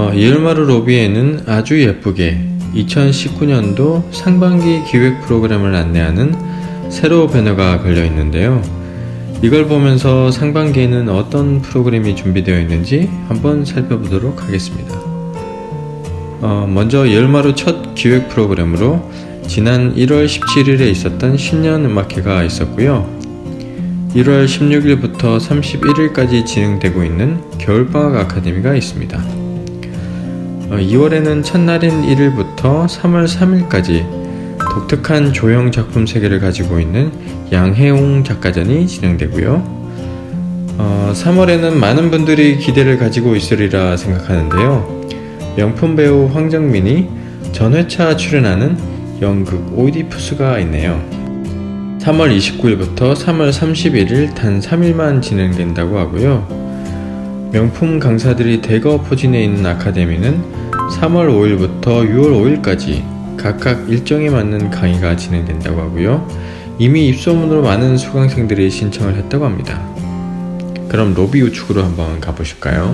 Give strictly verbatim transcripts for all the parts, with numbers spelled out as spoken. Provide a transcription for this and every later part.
어, 예을마루 로비에는 아주 예쁘게 이천십구 년도 상반기 기획 프로그램을 안내하는 세로 배너가 걸려 있는데요. 이걸 보면서 상반기에는 어떤 프로그램이 준비되어 있는지 한번 살펴보도록 하겠습니다. 어, 먼저 예을마루 첫 기획 프로그램으로 지난 일월 십칠일에 있었던 신년 음악회가 있었고요. 일월 십육일부터 삼십일일까지 진행되고 있는 겨울방학 아카데미가 있습니다. 어, 이월에는 첫날인 일일부터 삼월 삼일까지 독특한 조형 작품 세계를 가지고 있는 양혜옹 작가전이 진행되고요. 어, 삼월에는 많은 분들이 기대를 가지고 있으리라 생각하는데요. 명품 배우 황정민이 전회차 출연하는 연극 오이디푸스가 있네요. 삼월 이십구일부터 삼월 삼십일일 단 삼 일만 진행된다고 하고요. 명품 강사들이 대거 포진해 있는 아카데미는 삼월 오일부터 유월 오일까지 각각 일정에 맞는 강의가 진행된다고 하고요. 이미 입소문으로 많은 수강생들이 신청을 했다고 합니다. 그럼 로비 우측으로 한번 가보실까요?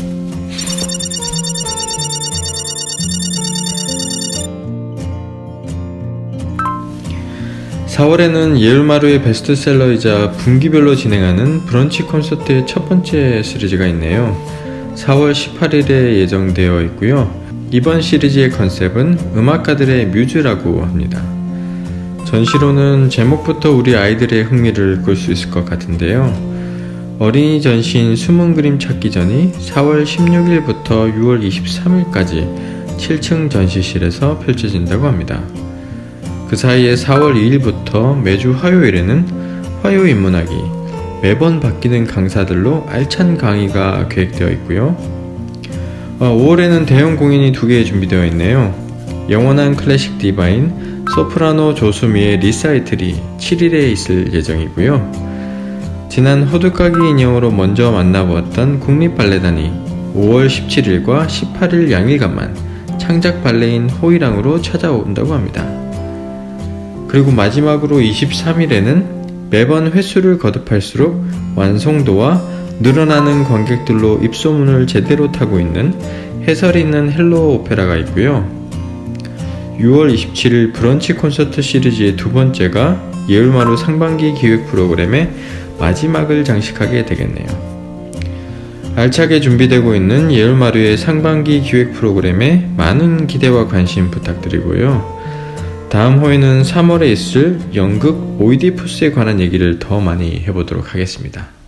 사월에는 예을마루의 베스트셀러이자 분기별로 진행하는 브런치 콘서트의 첫 번째 시리즈가 있네요. 사월 십팔일에 예정되어 있고요. 이번 시리즈의 컨셉은 음악가들의 뮤즈라고 합니다. 전시로는 제목부터 우리 아이들의 흥미를 끌 수 있을 것 같은데요. 어린이 전시인 숨은 그림 찾기전이 사월 십육일부터 유월 이십삼일까지 칠 층 전시실에서 펼쳐진다고 합니다. 그 사이에 사월 이일부터 매주 화요일에는 화요인문학이 매번 바뀌는 강사들로 알찬 강의가 계획되어 있고요. 어, 오월에는 대형 공연이 두 개 준비되어 있네요. 영원한 클래식 디바인 소프라노 조수미의 리사이틀이 칠일에 있을 예정이고요. 지난 호두까기 인형으로 먼저 만나보았던 국립발레단이 오월 십칠일과 십팔일 양일간만 창작 발레인 호이랑으로 찾아온다고 합니다. 그리고 마지막으로 이십삼일에는 매번 횟수를 거듭할수록 완성도와 늘어나는 관객들로 입소문을 제대로 타고 있는 해설 있는 헬로 오페라가 있고요. 유월 이십칠일 브런치 콘서트 시리즈의 두 번째가 예을마루 상반기 기획 프로그램의 마지막을 장식하게 되겠네요. 알차게 준비되고 있는 예을마루의 상반기 기획 프로그램에 많은 기대와 관심 부탁드리고요. 다음 호에는 삼월에 있을 연극 오이디푸스에 관한 얘기를 더 많이 해보도록 하겠습니다.